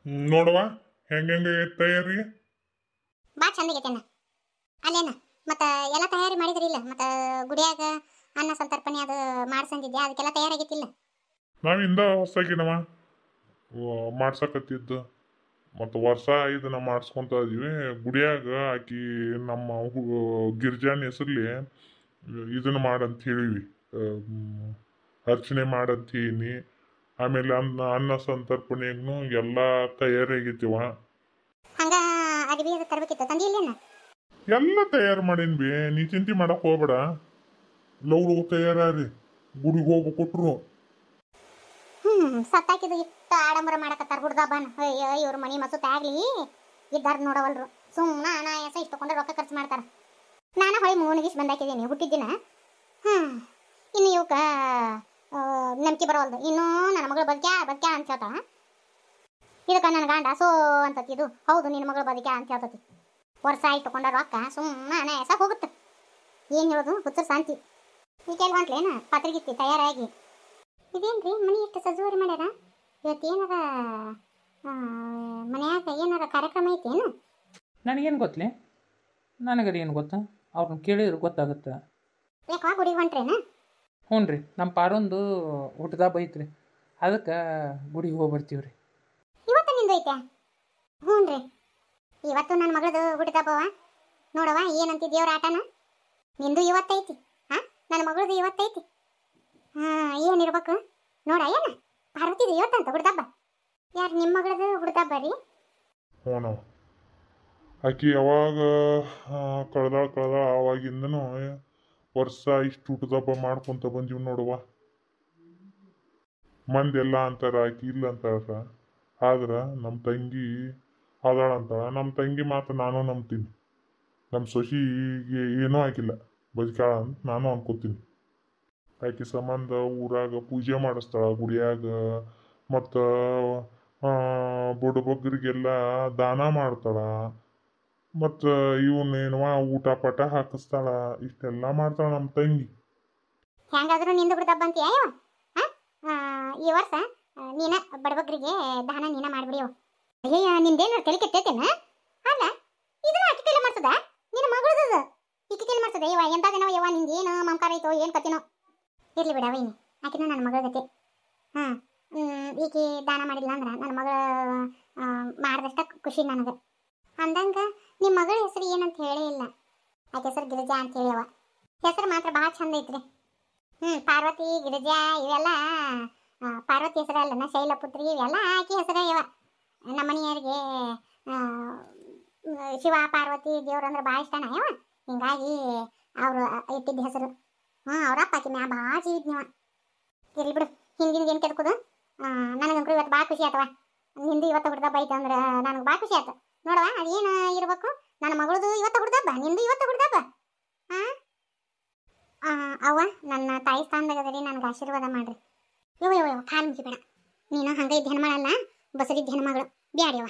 ನೋಡುವ ಹೆಂಗೆ ತಯಾರಿ. ಬಾ ಚಂದಾಗೈತೆನ ಅಲ್ಲೇನ ಮತ್ತು ಎಲ್ಲ ತಯಾರಿ ಮಾಡಿದ್ರಿ ಇಲ್ಲ ಮತ್ತು ಗುಡಿಯಾಗ ಅನ್ನ ಸಂತರ್ಪಣೆ ಅದು ಮಾಡ್ಸಂದಿದ್ದೆ ಅದಕ್ಕೆಲ್ಲ ತಯಾರಾಗೈತಿಲ್ಲ. ನಾವಿಂದ ಹೊಸಾಗಿನವ ಮಾಡ್ಸಕತ್ತಿದ್ದು ಮತ್ತು ವರ್ಷ ಇದನ್ನ ಮಾಡಿಸ್ಕೊತ ಇದೀವಿ. ಗುಡಿಯಾಗ ಆಕಿ ನಮ್ಮ ಗಿರ್ಜಾನ ಹೆಸರ್ಲಿ ಇದನ್ನ ಮಾಡಂತ ಹೇಳಿವಿ, ಅರ್ಚನೆ ಮಾಡಂತ ಹೇಳಿನಿ. ಆಮೇಲೆ ಅನ್ನ ಸಂತರ್ಪಣೆಗೂ ಎಲ್ಲ ತಯಾರಿ ಆಗೈತಿವ. ಹಂಗ ಅಡಿಗೆ ಅದು ತರಬೇಕಿತ್ತು ತಂದಿಲ್ಲೇನ? ಎಲ್ಲ ತಯಾರು ಮಾಡೀನಿ ಬಿ, ನೀ ಚಿಂತೆ ಮಾಡಕ್ ಹೋಗ್ಬೇಡ. ಲವ್ ತಯಾರಿ ಗುಡಿಗೆ ಹೋಗಿ ಕೊಟ್ರು. ಸತ್ತಾಕಿದು ಇಷ್ಟ ಆಡಂಬರ ಮಾಡಕತ್ತಾರ ಹುಡ್ದಬ್ಬನ. ಅಯ್ಯೋ ಇವ್ರ ಮನಿ ಮಸುತ್ ಆಗ್ಲಿ ಇದ್ದಾರ ನೋಡವಲ್ರು. ಸುಮ್ಮನೆ ಅನಾಯಾಸ ಇಷ್ಟಕೊಂಡ್ರೆ ರೊಕ್ಕ ಖರ್ಚು ಮಾಡ್ತಾರ. ನಾನು ಹೊಳಿ ಮೂಣಿಗಿಸ್ ಬಂದಾಕಿದ್ದೀನಿ ಹುಟ್ಟಿದ್ದಿನ. ಇನ್ನು ಇವಕ್ಕ ನಂಬಿಕೆ ಬರೋವಲ್ದು. ಇನ್ನೂ ನನ್ನ ಮಗಳು ಬದುಕ್ಯಾ ಅಂತ ಹೇಳ್ತಾಳ. ಇದಕ್ಕೆ ನನ್ನ ಗಂಡ ಸೋ ಅಂತತಿ. ಇದು ಹೌದು ನಿನ್ನ ಮಗಳು ಬದುಕ್ಯಾ ಅಂತ ಹೇಳ್ತತಿ. ವರ್ಷ ಇಟ್ಟುಕೊಂಡ ರೊಕ್ಕ ಸುಮ್ಮನೆ ಅನಾಯಾಸ ಹೋಗುತ್ತೆ. ಏನು ಹೇಳೋದು ಹುಚ್ಚರು ಶಾಂತಿ. ಈಗ ಎಲ್ಲಿ ಹೊಂಟ್ಲೇನ ಪತ್ರಿಗಿತ್ತಿ ತಯಾರಾಗಿ. ಇದೇನ್ರಿ ಮನೆ ಎಷ್ಟು ಸಜುವರಿ ಮಾಡ್ಯಾರ? ಇವತ್ತು ಏನಾರ ಮನ್ಯಾಗ ಏನಾರ ಕಾರ್ಯಕ್ರಮ ಐತೇನು? ನನಗೇನು ಗೊತ್ತಲೇ? ನನಗದು ಏನು ಗೊತ್ತಾ? ಅವ್ರನ್ನ ಕೇಳಿದ್ರೆ ಗೊತ್ತಾಗುತ್ತೆ. ಯಾಕೆ ಗುಡಿಗೆ ಹೊಂಟ್ರೇನ? ಹ್ಞೂ ರೀ, ನಮ್ಮ ಪಾರೊಂದು ಹುಟ್ಟದ ಬೈತ್ರಿ, ಅದಕ್ಕೆ ಗುಡಿಗೆ ಹೋಗಿ ಬರ್ತೀವಿ ರೀ. ಇವತ್ತು ನಿಂದು ಐತೆ? ಹ್ಞೂ ರೀ, ಇವತ್ತು ನನ್ನ ಮಗಳದು ಹುಟ್ಟಿದಬ್ಬವ. ನೋಡವ ಏನಂತಿ ದೇವ್ರ ಆಟನ. ನಿಂದು ಇವತ್ತೈತಿ. ಹಾಂ, ನನ್ನ ಮಗಳದು ಇವತ್ತೈತಿ. ಏನಿರ್ಬೇಕು ನೋಡ. ಏನು ಪಾರ್ವತಿದು ಇವತ್ತಂತ ಹುಡ್ದಬ್ಬ? ಯಾರು ನಿಮ್ಮ ಮಗಳದು ಹುಡ್ದಬ್ಬ ರೀ? ಹ್ಞೂ, ಆಕಿ ಯಾವಾಗ ಕಳೆದಾಳ ಆವಾಗಿಂದನೂ ವರ್ಷ ಇಷ್ಟು ಊಟದಬ್ಬ ಮಾಡ್ಕೊತ ಬಂದೀವಿ ನೋಡುವ. ಮಂದೆಲ್ಲ ಅಂತಾರ ಆಕಿ ಇಲ್ಲ ಅಂತಾರ, ಆದ್ರೆ ನಮ್ಮ ತಂಗಿ ಅದಾಳ ಅಂತಾಳ. ನಮ್ಮ ತಂಗಿ ಮಾತ್ರ ನಾನು ನಂಬ್ತೀನಿ. ನಮ್ಮ ಸೊಸಿಗೆ ಏನೂ ಆಗಿಲ್ಲ, ಬದುಕಾಳ ಅಂತ ನಾನು ಅನ್ಕೋತೀನಿ. ಆಕಿ ಸಂಬಂಧ ಊರಾಗ ಪೂಜೆ ಮಾಡಿಸ್ತಾಳ ಗುಡಿಯಾಗ, ಮತ್ತು ಬಡಬಗ್ಗರಿಗೆಲ್ಲ ದಾನ ಮಾಡ್ತಾಳ, ಮತ್ತು ಇವನ್ನೇನುವ ಊಟ ಪಟ ಹಾಕಿಸ್ತಾಳ. ಇಷ್ಟೆಲ್ಲ ಮಾಡ್ತಾಳ ನಮ್ಮ ತಂಗಿ. ಹೆಂಗಾದ್ರೂ ನಿಂದು ಹುಡ್ದಬ್ಬ ಅಂತ ಯಾವ ಈ ವರ್ಷ ನೀನ ಬಡಬಗ್ರಿಗೆ ದಾನ ನೀನ ಮಾಡ್ಬಿಡಿಯೋ. ಅಯ್ಯಯ್ಯ, ನಿಂದೇನು ತಲೆ ಕೆಟ್ಟೈತೇನ? ಅಲ್ಲ, ಇದನ್ನ ಅಕ್ಕಿ ಕೈಲಿ ಮಾಡ್ತದ? ನಿನ್ನ ಮಗಳದ ಇಕ್ಕಿ ಕೈಲಿ ಮಾಡ್ತದ? ಯವ್ವ ಎಂತಾದೇನವ ಯವ್ವ, ನಿಂದೇನು ಮಮಕಾರ ಐತೋ ಏನು ಕತ್ತಿನೋ. ಇರ್ಲಿ ಬಿಡ ವೈನಿ, ಆಕಿನೂ ನನ್ನ ಮಗಳ ಗತಿ. ಈಕಿ ದಾನ ಮಾಡಿಲ್ಲ ಅಂದ್ರೆ ನನ್ನ ಮಗಳ ಮಾಡಿದಷ್ಟ ಖುಷಿ ನನಗೆ. ಅಂದಂಗೆ ನಿಮ್ಮ ಮಗಳ ಹೆಸರು ಏನಂತ ಹೇಳೇ ಇಲ್ಲ. ಆಕೆ ಹೆಸರು ಗಿರಿಜಾ ಅಂತ ಹೇಳಿಯವ. ಹೆಸರು ಮಾತ್ರ ಭಾಳ ಚಂದ ಐತ್ರಿ. ಪಾರ್ವತಿ ಗಿರಿಜಾ ಇವೆಲ್ಲ ಪಾರ್ವತಿ ಹೆಸರು ಅಲ್ಲನ, ಶೈಲಪುತ್ರಿ ಇವೆಲ್ಲ ಆಕೆ ಹೆಸರೇ ಇವ. ನಮ್ಮ ಮನೆಯವರಿಗೆ ಶಿವ ಪಾರ್ವತಿ ದೇವ್ರಂದ್ರೆ ಭಾಳ ಇಷ್ಟನ ಯವ. ಹಿಂಗಾಗಿ ಅವರು ಇಟ್ಟಿದ್ದ ಹೆಸರು. ಅವ್ರಪ್ಪ ಆಕಿ ಮ್ಯಾ ಭಾಳ ಜೀವಿದ್ನಿವ. ಇರ್ಲಿ ಬಿಡು, ಹಿಂದಿನ ಏನು ಕೆದಕೋದು. ನನಗಂಕರು ಇವತ್ತು ಭಾಳ ಖುಷಿ ಆತವ. ನಿಂದು ಇವತ್ತು ಹುಡ್ದಬ್ಬ ಐತೆ ಅಂದ್ರೆ ನನಗೆ ಭಾಳ ಖುಷಿ ಆಯ್ತು ನೋಡವ. ಅದೇನು ಇರ್ಬೇಕು, ನನ್ನ ಮಗಳದು ಇವತ್ತು ಹುಡ್ದಬ್ಬ, ನಿಂದು ಇವತ್ತು ಹುಡ್ದಬ್ಬ. ಅವ್ವ ನನ್ನ ತಾಯಿ ಸ್ಥಾನದಾಗ ಅದರಿ, ನನಗೆ ಆಶೀರ್ವಾದ ಮಾಡ್ರಿ. ಯೋ ಕಾಲು ಮುಗಿಬೇಡ ನೀನು. ಹಂಗೆ ಇದ್ದ ಹೆಣ್ಮಳಲ್ಲ, ಬಸರಿದ್ದ ಹೆಣ್ಮಗಳು ಬ್ಯಾಡ್ಯವ.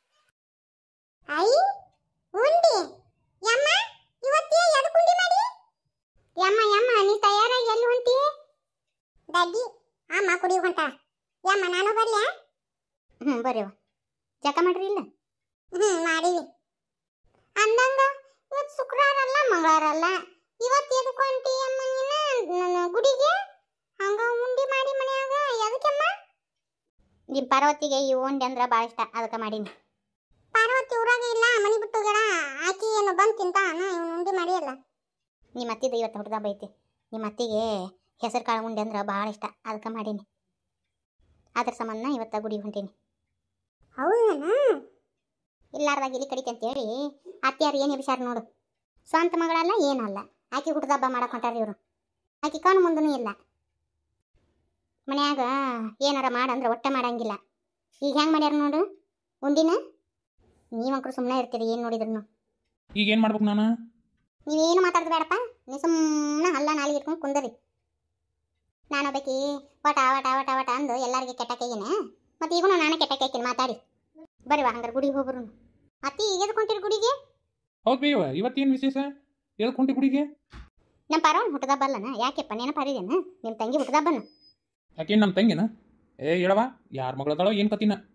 ಐ ಉಂಡಿ ಯಮ್ಮ, ಇವತ್ತೇ ಎದಕ್ಕೆ ಉಂಡಿ ಮಾಡಿ? ಯಮ್ಮ ನೀ ತಯಾರಾಗಿ ಎಲ್ಲಿ ಹೊಂಟಿ? ಡ್ಯಾಡಿ ಅಮ್ಮ ಕುಡಿಯೋ ಹೊಂಟ. ಯಮ್ಮ ನಾನು ಬರ್ಲ್ಯಾ? ಬರ್ಯವ. ಜಕ ಮಾಡ್ರಿ ಇಲ್ಲ? ಮಾಡೀವಿ. ಅಂದಂಗ ಇವತ್ತು ಶುಕ್ರವಾರ ಅಲ್ಲ, ಮಂಗಳವಾರ ಅಲ್ಲ, ಇವತ್ತು ಎದಕ್ಕೆ ಹೊಂಟಿ ಅಮ್ಮ ನೀನು ಗುಡಿಗೆ? ಹಂಗ ಉಂಡಿ ಮಾಡಿ ಮನ್ಯಾಗ ಎದಕ್ಕಮ್ಮ? ನಿಮ್ಮ ಪಾರ್ವತಿಗೆ ಈ ಉಂಡಿ ಅಂದ್ರೆ ಭಾಳ ಇಷ್ಟ, ಅದಕ್ಕೆ ಮಾಡೀನಿ. ಪಾರ್ವತಿ ಊರಾಗ ಇಲ್ಲ, ಮನೆ ಬಿಟ್ಟು ಹೋಗ್ಯಾಳ. ಆಕಿ ಏನು ಬಂದು ತಿಂತಾನ, ಇವನು ಉಂಡಿ ಮಾಡಿಯಲ್ಲ. ನಿಮ್ಮ ಅತ್ತಿದು ಇವತ್ತು ಹುಡ್ದಬ್ಬ ಐತಿ. ನಿಮ್ಮ ಅತ್ತಿಗೆ ಹೆಸರು ಕಾಳು ಉಂಡೆ ಅಂದ್ರೆ ಭಾಳ ಇಷ್ಟ, ಅದಕ್ಕೆ ಮಾಡೀನಿ. ಅದ್ರ ಸಂಬಂಧ ಇವತ್ತು ಗುಡಿಗೆ ಹೊಂಟೀನಿ. ಹೌದಾ? ಇಲ್ಲಾರ್ದಾಗ ಇಲ್ಲಿ ಕಡಿಕೆ ಅಂತೇಳಿ ಅತ್ತಿಯಾರು ಏನು ಎಬ್ಸಾರ ನೋಡು. ಸ್ವಂತ ಮಗಳಲ್ಲ ಏನಲ್ಲ, ಆಕಿ ಹುಡ್ದಬ್ಬ ಮಾಡಕ್ಕೆ ಹೊಂಟಾರ ಇವರು. ಆಕಿ ಕಣ್ಣು ಮುಂದೂ ಇಲ್ಲ. ಮನ್ಯಾಗ ಏನಾರ ಮಾಡಂದ್ರೆ ಒಟ್ಟೆ ಮಾಡಂಗಿಲ್ಲ. ಈಗ ಹೆಂಗೆ ಮಾಡ್ಯಾರ ನೋಡು ಉಂಡಿನ. ನೀವಂಕರು ಸುಮ್ಮನೆ ಇರ್ತೀರಿ ಏನು ನೋಡಿದ್ರು. ಈಗ ಏನು ಮಾಡ್ಬೇಕು ನಾನು? ನೀವೇನು ಮಾತಾಡ್ದು ಬೇಡಪ್ಪ, ನೀವು ಸುಮ್ಮನೆ ಅಲ್ಲ ನಾಲಿಗೆ ಇಟ್ಕೊಂಡು ಕುಂದರಿ. ನಾನು ಬೇಕಿ ವಟ ವಟ ವಟ ವಟ ಅಂದು ಎಲ್ಲರಿಗೆ ಕೆಟ್ಟಕ್ಕೇನ. ಮತ್ತು ಈಗೂ ನಾನು ಕೆಟ್ಟಕ್ಕೇಕಿನ ಮಾತಾಡಿ. ಬರೀವಾ ಹಂಗಾರೆ ಗುಡಿಗೆ ಹೋಗ್ಬರು. ಅತ್ತಿ ಈಗ ಎದ್ಕೊಂತೀರಿ ಗುಡಿಗೆ? ಹೌದು ಬೇವ, ಇವತ್ತೇನು ವಿಶೇಷ? ಎದ್ಕೊಂಟಿ ಗುಡಿಗೆ? ನಮ್ಮ ಪಾರವನ್ ಹುಟ್ಟದಬ್ಬಲ್ಲನ? ಯಾಕೆಪ್ಪ ನೆನಪಾರಿದೇನ ನಿಮ್ಮ ತಂಗಿ ಹುಟ್ಟದಬ್ಬನ? ಯಾಕೇನು ನಮ್ಮ ತಂಗಿನ? ಹೇಳವ, ಯಾರ ಮಗಳದಾಳೋ ಏನು ಕತ್ತಿನ?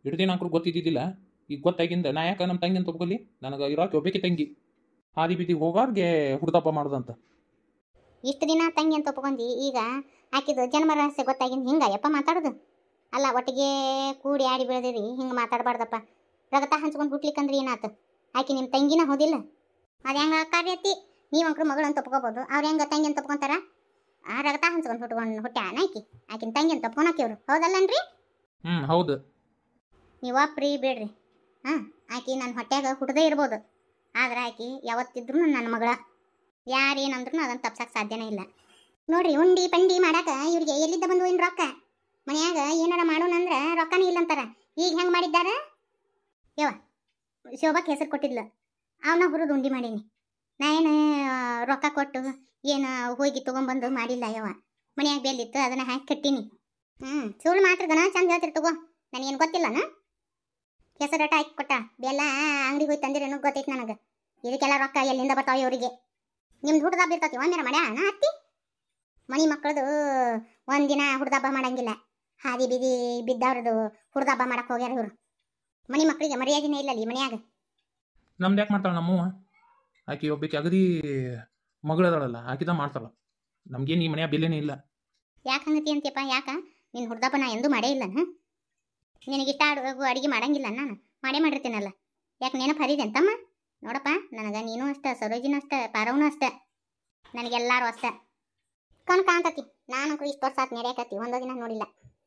ಇಟ್ಟು ದಿನ ಅಂಕರು ಗೊತ್ತಿದ್ದಿದ್ದಿಲ್ಲ. ಈಗ ಗೊತ್ತಾಗಿಂದ ನಾ ಯಾಕೆ ನಮ್ಮ ತಂಗಿ ಅಂತ ಒಪ್ಕೊಲಿ? ನನಗೆ ಇರೋಕೆ ಒಬ್ಬಾಕಿ ತಂಗಿ, ಹಾದಿ ಬೀದಿಗೆ ಹೋಗೋರ್ಗೆ ಹುಡ್ದಪ್ಪ ಮಾಡೋದಂತ. ಇಷ್ಟು ದಿನ ತಂಗಿ ಅಂತ ಒಪ್ಕೊಂಡಿ, ಈಗ ಆಕಿದು ಜನ್ಮ ರಹಸ್ಯ ಗೊತ್ತಾಗಿಂದ ಹಿಂಗ ಯಪ್ಪ ಮಾತಾಡೋದು? ಅಲ್ಲ, ಒಟ್ಟಿಗೆ ಕೂಡಿ ಆಡಿ ಬೆಳೆದಿರಿ, ಹಿಂಗೆ ಮಾತಾಡಬಾರ್ದಪ್ಪ. ರಗತ ಹಂಚ್ಕೊಂಡು ಹುಟ್ಲಿಕ್ಕಂದ್ರೆ ಏನಾಯ್ತು? ಆಕಿ ನಿಮ್ಮ ತಂಗಿನ ಹೋದಿಲ್ಲ? ಅದು ಹೆಂಗೆ ಕಾರ್ಯತಿ? ನೀವು ಅಂಕರು ಮಗಳು ಅಂತ ಒಪ್ಕೋಬೋದು, ಅವ್ರು ಹೆಂಗೆ ತಂಗಿ ಅಂತ ಒಪ್ಕೊಂತಾರ? ಆ ರಗತ ಹಂಚ್ಕೊಂಡು ಹುಟ್ಟ್ಯಾನ ಆಕಿನ ತಂಗಿ ಅಂತ ಒಪ್ಕೊಳಕ್ಕೆ ಇವರು, ಹೌದಲ್ಲನ್ರಿ? ಹೌದು. ನೀವು ಅಪ್ರಿ ಬೇಡ್ರಿ. ಹಾಂ, ಆಕಿ ನನ್ನ ಹೊಟ್ಯಾಗ ಹುಟ್ಟದೇ ಇರ್ಬೋದು, ಆದ್ರೆ ಆಕಿ ಯಾವತ್ತಿದ್ರು ನನ್ನ ಮಗಳ. ಯಾರೇನಂದ್ರೂ ಅದನ್ನು ತಪ್ಸಕ್ಕೆ ಸಾಧ್ಯನೇ ಇಲ್ಲ. ನೋಡ್ರಿ, ಉಂಡಿ ಪಂಡಿ ಮಾಡಾಕ ಇವ್ರಿಗೆ ಎಲ್ಲಿದ್ದ ಬಂದು ಏನು ರೊಕ್ಕ? ಮನ್ಯಾಗ ಏನಾರ ಮಾಡೋಣಂದ್ರೆ ರೊಕ್ಕನೇ ಇಲ್ಲ ಅಂತಾರ. ಈಗ ಹೆಂಗೆ ಮಾಡಿದ್ದಾರ? ಶೋಭಾಕ್ಕೆ ಹೆಸರು ಕೊಟ್ಟಿದ್ಲು, ಅವನ ಹುರಿದು ಉಂಡಿ ಮಾಡೀನಿ. ನಾ ಏನು ರೊಕ್ಕ ಕೊಟ್ಟು ಏನು ಹೋಗಿ ತೊಗೊಂಬಂದು ಮಾಡಿಲ್ಲ. ಮನ್ಯಾಗ ಬೆಲ್ಲಿತ್ತು, ಅದನ್ನು ಹಾಕಿ ಕಟ್ಟೀನಿ. ಸುಳ್ಳು ಮಾತ್ರ ಗನ ಚಂದ ಹೇಳ್ತಿರ್ ತಗೋ, ನನಗೇನು ಗೊತ್ತಿಲ್ಲನ? ಹೆಸರಟ ಹಾಕಿ ಕೊಟ್ಟ, ಬೆಲ್ಲ ಅಂಗಡಿಗೆ ಹೋಗಿ ತಂದಿರೇನು ಗೊತ್ತೈತೆ ನನಗೆ. ಇದಕ್ಕೆಲ್ಲ ರೊಕ್ಕ ಎಲ್ಲಿಂದ ಬರ್ತಾವೆ ಇವರಿಗೆ? ನಿಮ್ದು ಹುಡ್ದಬ್ಬ ಇರ್ತತಿ ಒಂದಿನ ಮಾಡ್ಯಾಣ ಅತ್ತಿ? ಮನೆ ಮಕ್ಕಳದು ಒಂದಿನ ಹುಡ್ದಬ್ಬ ಮಾಡಂಗಿಲ್ಲ. ಹಾದಿ ಬೀದಿ ಬಿದ್ದವ್ರದ್ದು ಹುಡ್ದಬ್ಬ ಮಾಡಕ್ಕೆ ಹೋಗ್ಯಾರ ಇವರು. ಮನೆ ಮಕ್ಕಳಿಗೆ ಮರ್ಯಾದಿನೇ ಇಲ್ಲ ಈ ಮನ್ಯಾಗ. ನಮ್ದು ಯಾಕೆ ಮಾಡ್ತಾಳೆ ನಮ್ಮವ್ವ? ಆಕೆ ಒಬ್ಬಾಕಿ ಅಗದಿ ಮಗಳದಾಳಲ್ಲ, ಆಕಿದ ಮಾಡ್ತಾಳ. ನಮ್ಗೇನು ಈ ಮನೆಯ ಬೆಲೆನೇ ಇಲ್ಲ. ಯಾಕೆ ಹಂಗತಿ ಅಂತೀಯಪ್ಪ? ಯಾಕ ನಿನ್ನ ಹುಡ್ದಬ್ಬ ನಾ ಎಂದೂ ಮಾಡೇ ಇಲ್ಲ. ನಿನಗಿಷ್ಟ ಅಡುಗೆ ಮಾಡಂಗಿಲ್ಲ, ನಾನು ಮಾಡೇ ಮಾಡಿರ್ತೀನಲ್ಲ. ಯಾಕೆ ನೆನಪು ಹರಿದೆ ಅಂತಮ್ಮ? ನೋಡಪ್ಪ, ನನಗೆ ನೀನು ಅಷ್ಟೇ, ಸರೋಜಿನೂ ಅಷ್ಟೇ, ಪಾರವನು ಅಷ್ಟೇ, ನನಗೆಲ್ಲರೂ ಅಷ್ಟೇ ಕಾಣ್ತತಿ. ನಾನು ಇಷ್ಟು ವರ್ಷ ಆತು ನಡೆಯಕತ್ತಿ, ಒಂದೋ ದಿನ ನೋಡಿಲ್ಲ.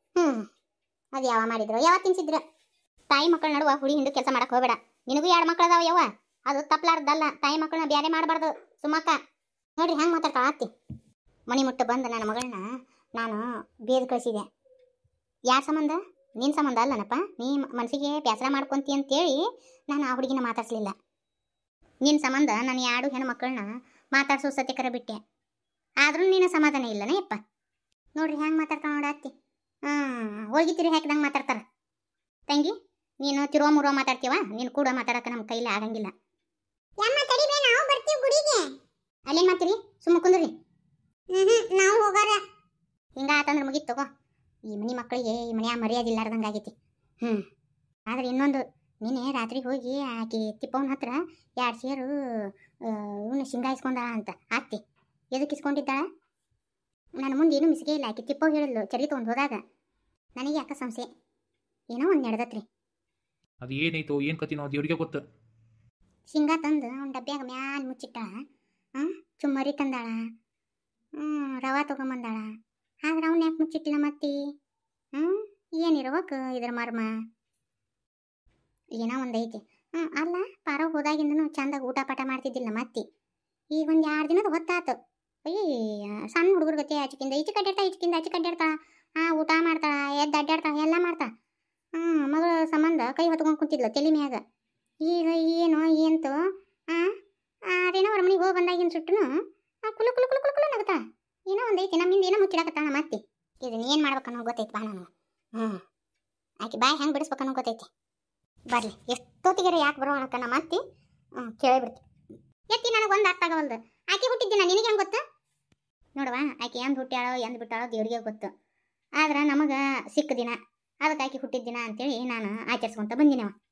ಅದು ಯಾವ ಮಾಡಿದ್ರು, ಯಾವ ತಿನ್ಸಿದ್ರು? ತಾಯಿ ಮಕ್ಕಳ ನಡುವ ಹುಳಿ ಹಿಂಡು ಕೆಲಸ ಮಾಡಕ್ಕೆ ಹೋಗಬೇಡ. ನಿನಗೂ 2 ಮಕ್ಕಳು ಅದಾವ ಯವ್ವ, ಅದು ತಪ್ಪಲಾರ್ದಲ್ಲ. ತಾಯಿ ಮಕ್ಕಳನ್ನ ಬ್ಯಾರೆ ಮಾಡಬಾರ್ದು ಸುಮ್ಮಕ್ಕ. ನೋಡ್ರಿ ಹೆಂಗೆ ಮಾತಾಡ್ತಾ ಆತಿ. ಮಣಿ ಮುಟ್ಟು ಬಂದು ನನ್ನ ಮಗಳನ್ನ ನಾನು ಬೇದ್ ಕಳಿಸಿದೆ. ಯಾರ ಸಂಬಂಧ? ನಿನ್ನ ಸಂಬಂಧ ಅಲ್ಲನಪ್ಪ. ನೀ ಮನಸ್ಸಿಗೆ ಬೇಸರ ಮಾಡ್ಕೊಂತಿ ಅಂತೇಳಿ ನಾನು ಆ ಹುಡುಗಿನ ಮಾತಾಡ್ಸಲಿಲ್ಲ. ನಿನ್ನ ಸಂಬಂಧ ನಾನು 2 ಹೆಣ್ಣು ಮಕ್ಕಳನ್ನ ಮಾತಾಡ್ಸೋ ಸತ್ಯಕರ ಬಿಟ್ಟೆ. ಆದ್ರೂ ನೀನು ಸಮಾಧಾನ ಇಲ್ಲನೇ ಯಪ್ಪ. ನೋಡ್ರಿ ಹೆಂಗೆ ಮಾತಾಡ್ತಾ ನೋಡತ್ತಿ. ಹೋಗಿ ತಿರಿ ಹಾಕಿದಂಗೆ ಮಾತಾಡ್ತಾರ. ತಂಗಿ, ನೀನು ತಿರುವ ಮುರುವ ಮಾತಾಡ್ತೀವ, ನೀನು ಕೂಡ ಮಾತಾಡಕ್ಕೆ ನಮ್ಮ ಕೈಲಿ ಆಗಂಗಿಲ್ಲ. ಅಲ್ಲೇನು ಮಾಡ್ತೀರಿ? ಸುಮ್ಮ ಕುಂದ್ರಿ. ನಾವು ಹೋಗಾರ ಹಿಂಗಾತಂದ್ರೆ ಮುಗಿತು ತಗೋ. ಈ ಮನೆ ಮಕ್ಕಳಿಗೆ ಈ ಮನೆಯ ಮರ್ಯಾದೆ ಇಲ್ಲಾರ್ದಂಗೆ ಆಗೈತಿ. ಆದ್ರೆ ಇನ್ನೊಂದು, ನೀನೆ ರಾತ್ರಿ ಹೋಗಿ ಆಕಿ ತಿಪ್ಪವನ ಹತ್ರ 2 ಸೇರು ಇವನು ಶೇಂಗಾ ಇಸ್ಕೊಂಡಾಳ ಅಂತ ಆತ್ತಿ. ಎದಕ್ಕೆ ಇಸ್ಕೊಂಡಿದ್ದಾಳ? ನನ್ನ ಮುಂದೆ ಏನೂ ಮಿಸ್ಗೆ ಇಲ್ಲ. ಆಕಿ ತಿಪ್ಪವ್ ಹೇಳಿದ್ಲು ಚರಿ ತೊಗೊಂಡು ಹೋದಾಗ. ನನಗೆ ಯಾಕೆ ಸಂಶಯ, ಏನೋ ಒಂದು ನಡೆದತ್ರಿ. ಅದು ಏನೈತೋ ಏನು ಕತಿನೋ ಅದು ಇವ್ರಿಗೆ ಗೊತ್ತು. ಶೇಂಗಾ ತಂದು ಅವ್ನ ಡಬ್ಬ್ಯಾಗ ಮ್ಯಾಲ ಮುಚ್ಚಿಟ್ಟಾಳ. ಚುಮ್ಮರಿ ತಂದಾಳ, ರವಾ ತೊಗೊಂಬಂದಾಳ. ಆದ್ರೆ ಅವ್ನು ಯಾಕೆ ಮುಚ್ಚಿಟ್ಟಿಲ್ಲ ಮತ್ತೆ? ಏನಿರ್ಬೇಕು ಇದ್ರ ಮರ್ಮ? ಏನೋ ಒಂದೈತಿ. ಅಲ್ಲ, ಪಾರ ಹೋದಾಗಿಂದನು ಚಂದಾಗ ಊಟ ಪಾಠ ಮಾಡ್ತಿದ್ದಿಲ್ಲ ಮತ್ತೆ. ಈಗ ಒಂದು 2 ದಿನದ ಹೊತ್ತಾತು. ಸಣ್ಣ ಹುಡುಗರ ಗತಿ ಆಚಿಕಿಂದ ಈಚೆ ಕಡ್ಡಾಡ್ತಾ, ಈಚಿಕಿಂದ ಆಚೆ ಕಡ್ಡಾಡ್ತಾ. ಊಟ ಮಾಡ್ತಾಳ, ಎದ್ದು ಅಡ್ಡಾಡ್ತಾ, ಎಲ್ಲ ಮಾಡ್ತಾ. ಮಗಳ ಸಂಬಂಧ ಕೈ ಹೊತ್ಕೊಂಡು ಕುಂತಿದ್ಲು ತಲೆ ಮ್ಯಾಗ. ಈಗ ಏನೋ ಏಂತು ಅದೇನೋ ಅವ್ರ ಮನೆಗೆ ಹೋಗಿ ಬಂದಾಗಿನ ಸುಟ್ಟನು ಕುಲು ಕುಲು ಕುಲು ಕುಲು ಕುಲು ನಗತಾಳ. ಏನೋ ಒಂದೈತಿ, ನಮ್ಮಿಂದ ಏನೋ ಮುಚ್ಚಿಡಕತ್ತಾಳ ಮತ್ತೆ. ಇದನ್ನ ಏನು ಮಾಡ್ಬೇಕನ್ನೋ ಗೊತ್ತೈತಿ ಬಾ ನಾನು. ಆಕೆ ಬಾಯಿ ಹೆಂಗೆ ಬಿಡಿಸ್ಬೇಕನ್ನೋ ಗೊತ್ತೈತಿ. ಬರ್ಲಿ, ಎಷ್ಟೊತ್ತಿಗೆ ಯಾಕೆ ಬರೋ ಅನ್ಕನ ಮತ್ತೆ ಕೇಳಿಬಿಡ್ತಿ. ಎತ್ತಿ ನನಗೆ ಒಂದು ಅರ್ಥ ಆಗವಲ್ದು. ಆಕೆ ಹುಟ್ಟಿದ್ದಿನ ನಿನಗೆ ಹೆಂಗೆ ಗೊತ್ತು? ನೋಡುವ, ಆಕೆ ಎಂದು ಹುಟ್ಟ್ಯಾಳೋ ಎಂದು ಬಿಟ್ಟಾಳೋ ದೇವ್ರಿಗೆ ಗೊತ್ತು. ಆದ್ರೆ ನಮಗೆ ಸಿಕ್ಕ ದಿನ, ಅದಕ್ಕೆ ಆಕೆ ಹುಟ್ಟಿದ ದಿನ ಅಂತೇಳಿ ನಾನು ಆಚರಿಸ್ಕೊಂತ ಬಂದಿನವ.